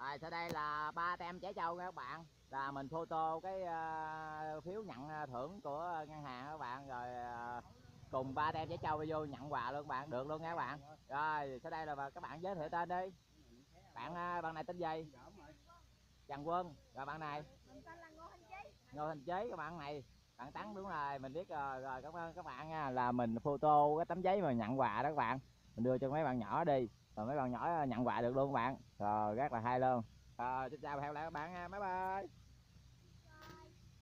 Rồi sau đây là ba tem trẻ trâu nha các bạn, là mình photo cái phiếu nhận thưởng của ngân hàng các bạn, rồi cùng ba tem trẻ trâu vô nhận quà luôn các bạn, được luôn nha các bạn. Rồi sau đây là các bạn giới thiệu tên đi. Bạn này tên gì? Trần Quân. Rồi bạn này? Mình tên là Ngô Thanh Chí. Ngô Thanh Chí. Các bạn này bạn Tấn, đúng rồi, mình biết rồi. Rồi cảm ơn các bạn nha, là mình photo cái tấm giấy mà nhận quà đó các bạn, mình đưa cho mấy bạn nhỏ đi, rồi mấy bạn nhỏ nhận quà được luôn các bạn, rồi rất là hay luôn. Rồi xin chào và hẹn gặp lại các bạn nha, bye bye.